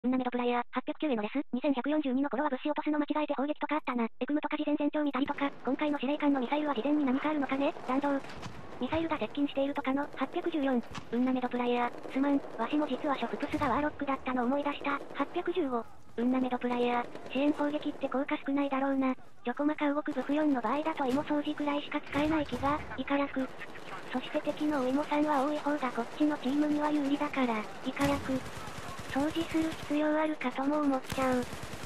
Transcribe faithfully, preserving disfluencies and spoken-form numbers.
うんなメドプライヤー、はっぴゃくきゅうへのレス、にせんひゃくよんじゅうにの頃は物資落とすの間違えて砲撃とかあったな。エクムとか事前戦況見たりとか、今回の司令官のミサイルは事前に何かあるのかね弾道。ミサイルが接近しているとかの、はっぴゃくじゅうよん。うんなメドプライヤー、すまん、わしも実はショフプスがワーロックだったの思い出した、はっぴゃくじゅうご。うんなメドプライヤー、支援砲撃って効果少ないだろうな。ちょこまか動くブフよんの場合だと芋掃除くらいしか使えない気が、イカ役。そして敵のお芋さんは多い方がこっちのチームには有利だから、イカ役。掃除する必要あるかとも思っちゃう。